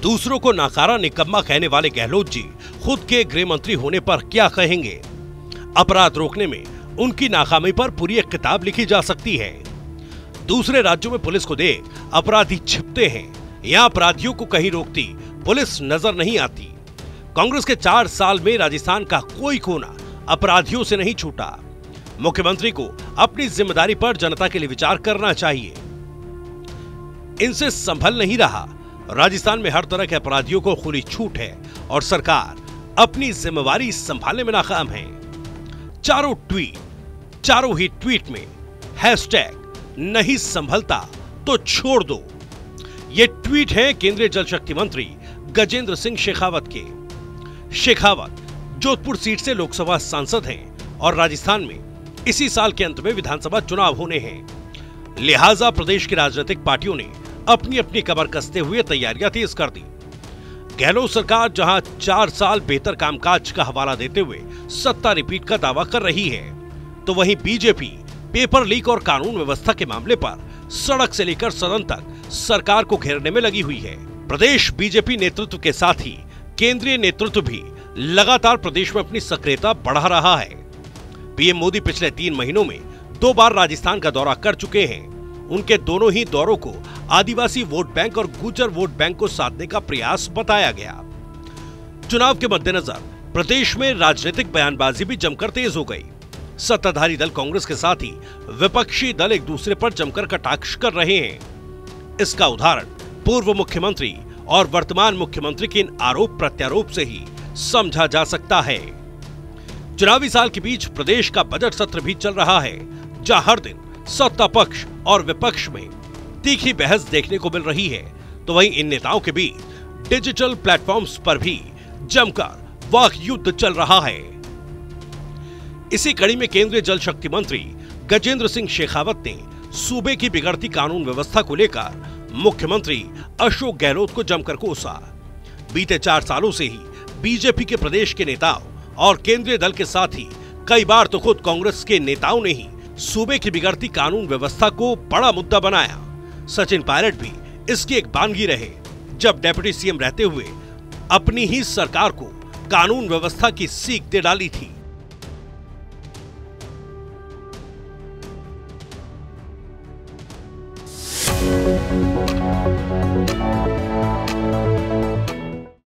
दूसरों को नाकारा निकम्मा कहने वाले गहलोत जी खुद के गृह मंत्री होने पर क्या कहेंगे? अपराध रोकने में उनकी नाकामी पर पूरी एक किताब लिखी जा सकती है। दूसरे राज्यों में पुलिस को देख अपराधी छिपते हैं, यहाँ अपराधियों को कहीं रोकती पुलिस नजर नहीं आती। कांग्रेस के 4 साल में राजस्थान का कोई कोना अपराधियों से नहीं छूटा। मुख्यमंत्री को अपनी जिम्मेदारी पर जनता के लिए विचार करना चाहिए। इनसे संभल नहीं रहा। राजस्थान में हर तरह के अपराधियों को खुली छूट है और सरकार अपनी जिम्मेवारी संभालने में नाकाम है। चारों ही ट्वीट में हैशटैग नहीं संभलता तो छोड़ दो। ये ट्वीट है केंद्रीय जल शक्ति मंत्री गजेंद्र सिंह शेखावत के। शेखावत जोधपुर सीट से लोकसभा सांसद हैं और राजस्थान में इसी साल के अंत में विधानसभा चुनाव होने हैं। लिहाजा प्रदेश की राजनीतिक पार्टियों ने अपनी अपनी कमर कसते हुए तैयारियां तेज कर दी। गहलोत सरकार जहां 4 साल बेहतर कामकाज का हवाला देते हुए सत्ता रिपीट का दावा कर रही है, तो वहीं बीजेपी पेपर लीक और कानून व्यवस्था के मामले पर सड़क से लेकर सदन तक सरकार को घेरने में लगी हुई है। प्रदेश बीजेपी नेतृत्व के साथ ही केंद्रीय नेतृत्व भी लगातार प्रदेश में अपनी सक्रियता बढ़ा रहा है। पीएम मोदी पिछले 3 महीनों में 2 बार राजस्थान का दौरा कर चुके हैं। उनके दोनों ही दौरों को आदिवासी वोट बैंक और गुर्जर वोट बैंक को साधने का प्रयास बताया गया। चुनाव के मद्देनजर प्रदेश में राजनीतिक बयानबाजी भी जमकर तेज हो गई। सत्ताधारी दल कांग्रेस के साथ ही विपक्षी दल एक दूसरे पर जमकर कटाक्ष कर रहे हैं। इसका उदाहरण पूर्व मुख्यमंत्री और वर्तमान मुख्यमंत्री के इन आरोप प्रत्यारोप से ही समझा जा सकता है। चुनावी साल के बीच प्रदेश का बजट सत्र भी चल रहा है, जहां हर दिन सत्ता पक्ष और विपक्ष में तीखी बहस देखने को मिल रही है, तो वहीं इन नेताओं के बीच डिजिटल प्लेटफॉर्म्स पर भी जमकर वाक युद्ध चल रहा है। इसी कड़ी में केंद्रीय जल शक्ति मंत्री गजेंद्र सिंह शेखावत ने सूबे की बिगड़ती कानून व्यवस्था को लेकर मुख्यमंत्री अशोक गहलोत को जमकर कोसा। बीते 4 सालों से ही बीजेपी के प्रदेश के नेताओं और केंद्रीय दल के साथ ही कई बार तो खुद कांग्रेस के नेताओं ने ही सूबे की बिगड़ती कानून व्यवस्था को बड़ा मुद्दा बनाया। सचिन पायलट भी इसकी एक बानगी रहे, जब डिप्टी सीएम रहते हुए अपनी ही सरकार को कानून व्यवस्था की सीख दे डाली थी।